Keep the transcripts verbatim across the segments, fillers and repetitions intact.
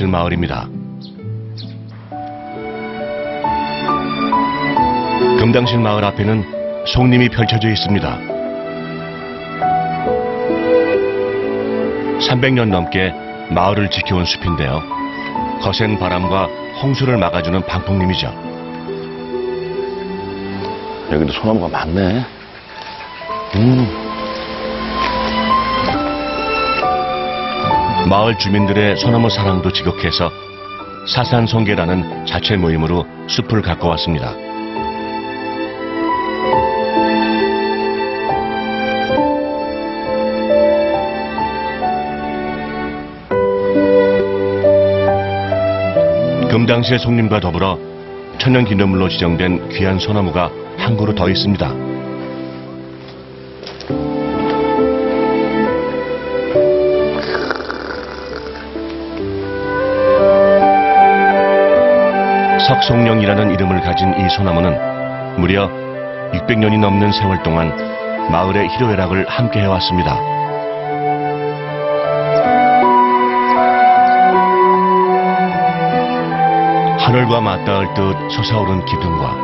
금당실 마을입니다. 금당실 마을 앞에는 송림이 펼쳐져 있습니다. 삼백 년 넘게 마을을 지켜온 숲인데요. 거센 바람과 홍수를 막아주는 방풍림이죠. 여기도 소나무가 많네. 음. 마을 주민들의 소나무 사랑도 지극해서 사산송계라는 자체 모임으로 숲을 가꿔왔습니다. 금당실 송림과 더불어 천연기념물로 지정된 귀한 소나무가 한 그루 더 있습니다. 석송령이라는 이름을 가진 이 소나무는 무려 육백 년이 넘는 세월 동안 마을의 희로애락을 함께 해왔습니다. 하늘과 맞닿을 듯 솟아오른 기둥과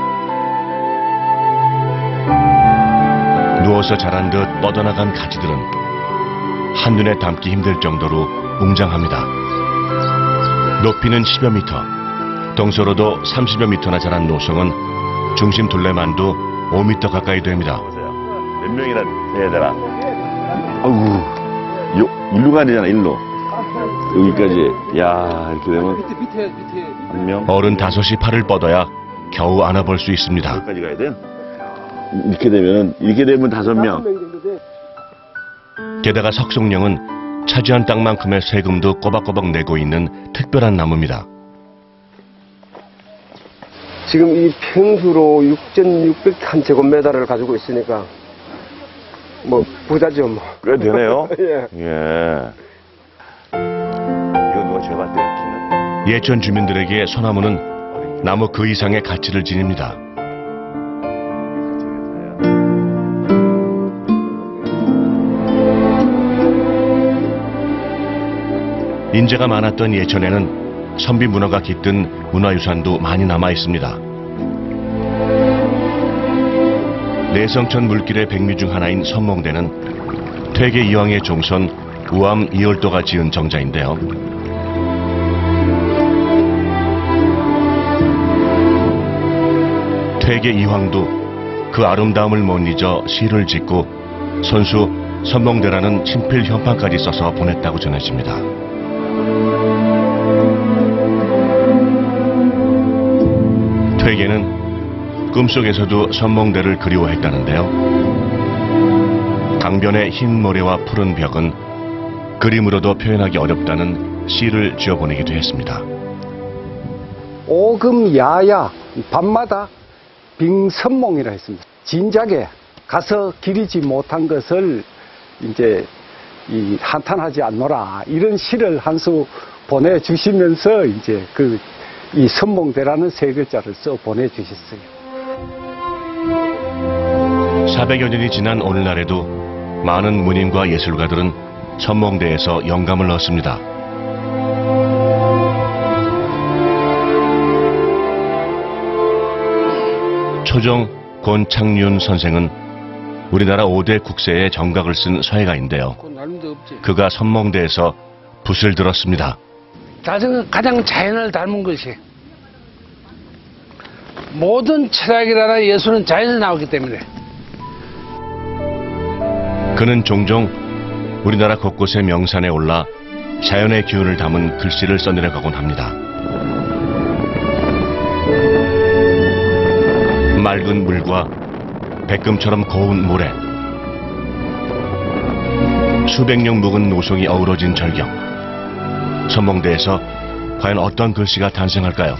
누워서 자란 듯 뻗어나간 가지들은 한눈에 담기 힘들 정도로 웅장합니다. 높이는 십여 미터, 동서로도 삼십여 미터나 자란 노송은 중심 둘레만도 오 미터 가까이 됩니다. 몇 명이나 돼야 되나? 아이고, 요, 일로 가야 되잖아, 일로. 여기까지. 야, 이렇게 되면. 밑에, 밑에, 밑에. 한 명. 어른 다섯이 팔을 뻗어야 겨우 안아볼 수 있습니다. 여기까지 가야 돼? 이렇게 되면은, 이렇게 되면 다섯 명. 게다가 석송령은 차지한 땅만큼의 세금도 꼬박꼬박 내고 있는 특별한 나무입니다. 지금 이 평수로 육천육백 한 제곱미터를 가지고 있으니까 뭐 부자죠 뭐. 꽤 되네요. 예. 예. 이거 누가 제가 봤을 때 예천 주민들에게 소나무는 나무 그 이상의 가치를 지닙니다. 인재가 많았던 예천에는 선비 문화가 깃든 문화유산도 많이 남아 있습니다. 내성천 물길의 백미 중 하나인 선몽대는 퇴계 이황의 종손 우암 이월도가 지은 정자인데요. 퇴계 이황도 그 아름다움을 못 잊어 시를 짓고 선수 선몽대라는 친필 현판까지 써서 보냈다고 전해집니다. 퇴계는 꿈속에서도 선몽대를 그리워했다는데요. 강변의 흰 모래와 푸른 벽은 그림으로도 표현하기 어렵다는 시를 지어보내기도 했습니다. 오금 야야 밤마다 빙선몽이라 했습니다. 진작에 가서 기리지 못한 것을 이제 이 한탄하지 않노라 이런 시를 한 수 보내주시면서 이제 그 이 선몽대라는 세 글자를 써 보내주셨어요. 사백여 년이 지난 오늘날에도 많은 문인과 예술가들은 선몽대에서 영감을 얻습니다. 초정 권창윤 선생은 우리나라 오 대 국세의 정각을 쓴 서예가인데요. 그가 선몽대에서 붓을 들었습니다. 가장, 가장 자연을 닮은 것이 모든 철학이라나 예술은 자연에서 나오기 때문에 그는 종종 우리나라 곳곳의 명산에 올라 자연의 기운을 담은 글씨를 써내려가곤 합니다. 맑은 물과 백금처럼 고운 모래, 수백 령 묵은 노송이 어우러진 절경. 선몽대에서 과연 어떤 글씨가 탄생할까요?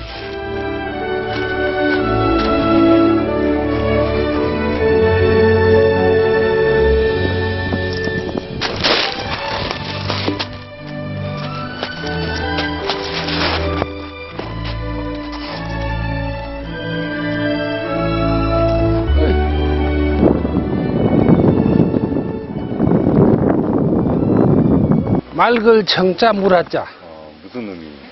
맑을 청자 물하자. 어, 무슨 의미?